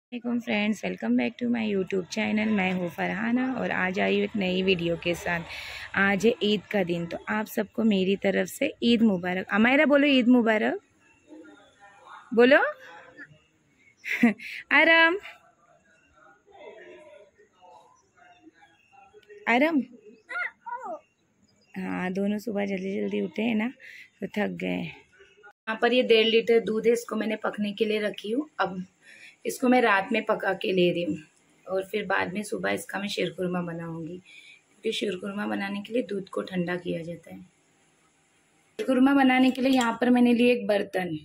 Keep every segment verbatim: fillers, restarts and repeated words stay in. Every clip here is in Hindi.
वालेकुम friends, welcome back to my YouTube channel. मैं हूँ फरहाना और आज आई हूँ एक नई वीडियो के साथ। आज है ईद का दिन, तो आप सबको मेरी तरफ से ईद मुबारक। अमायरा बोलो ईद मुबारक, बोलो। आराम आराम हाँ, दोनों सुबह जल्दी जल्दी उठे हैं ना, तो थक गए। यहाँ पर ये डेढ़ लीटर दूध है, इसको मैंने पकने के लिए रखी हूँ। अब इसको मैं रात में पका के ले रही हूँ और फिर बाद में सुबह इसका मैं शीरकुरमा बनाऊंगी, क्योंकि शीरकुरमा बनाने के लिए दूध को ठंडा किया जाता है। शीरकुरमा बनाने के लिए यहाँ पर मैंने लिए एक बर्तन,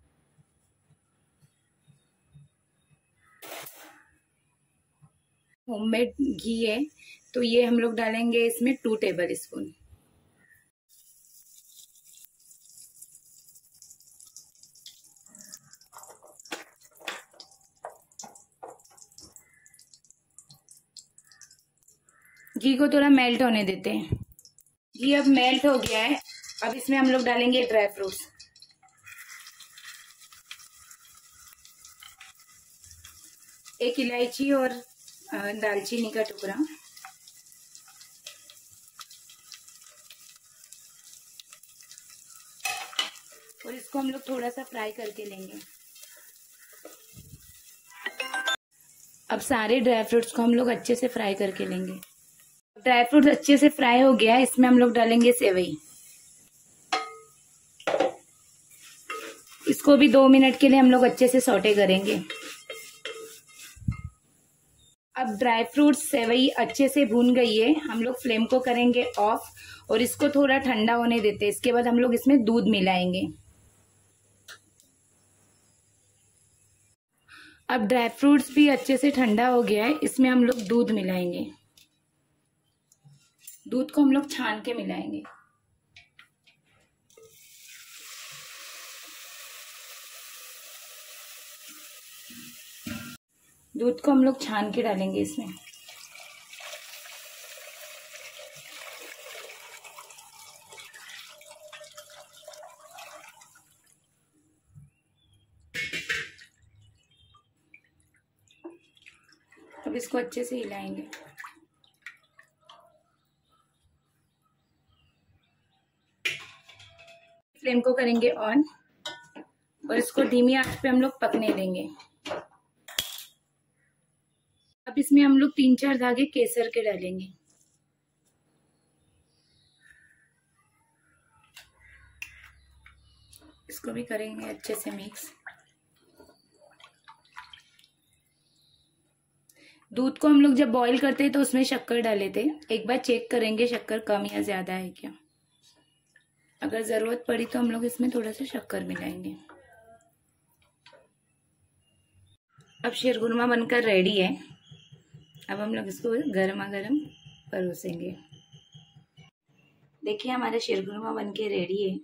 होममेड घी है, तो ये हम लोग डालेंगे इसमें टू टेबल स्पून। घी को थोड़ा मेल्ट होने देते हैं। घी अब मेल्ट हो गया है। अब इसमें हम लोग डालेंगे ड्राई फ्रूट्स। एक इलायची और दालचीनी का टुकड़ा, और इसको हम लोग थोड़ा सा फ्राई करके लेंगे। अब सारे ड्राई फ्रूट्स को हम लोग अच्छे से फ्राई करके लेंगे। ड्राई फ्रूट्स अच्छे से फ्राई हो गया है, इसमें हम लोग डालेंगे सेवई। इसको भी दो मिनट के लिए हम लोग अच्छे से सौटे करेंगे। अब ड्राई फ्रूट्स सेवई अच्छे से भून गई है, हम लोग फ्लेम को करेंगे ऑफ और इसको थोड़ा ठंडा होने देते हैं। इसके बाद हम लोग इसमें दूध मिलाएंगे। अब ड्राई फ्रूट्स भी अच्छे से ठंडा हो गया है, इसमें हम लोग दूध मिलाएंगे। दूध को हम लोग छान के मिलाएंगे। दूध को हम लोग छान के डालेंगे इसमें। अब इसको अच्छे से हिलाएंगे। फ्लेम को करेंगे ऑन और इसको धीमी आंच पे हम लोग पकने देंगे। अब इसमें हम लोग तीन चार धागे केसर के डालेंगे। इसको भी करेंगे अच्छे से मिक्स। दूध को हम लोग जब बॉईल करते हैं तो उसमें शक्कर डाले थे। एक बार चेक करेंगे शक्कर कम या ज्यादा है क्या। अगर जरूरत पड़ी तो हम लोग इसमें थोड़ा सा शक्कर मिलाएंगे। अब शीरकुरमा बनकर रेडी है। अब हम लोग इसको गर्मा गर्म परोसेंगे। देखिए हमारा शीरकुरमा बनके रेडी है।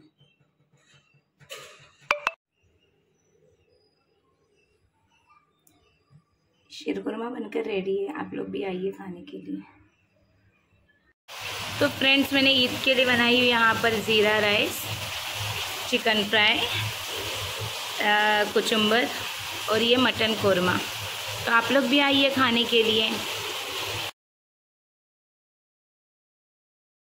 शीरकुरमा बनकर रेडी है, आप लोग भी आइए खाने के लिए। तो फ्रेंड्स, मैंने ईद के लिए बनाई हुई यहाँ पर ज़ीरा राइस, चिकन फ्राई, कुचुम्बर और ये मटन कोरमा। तो आप लोग भी आइए खाने के लिए।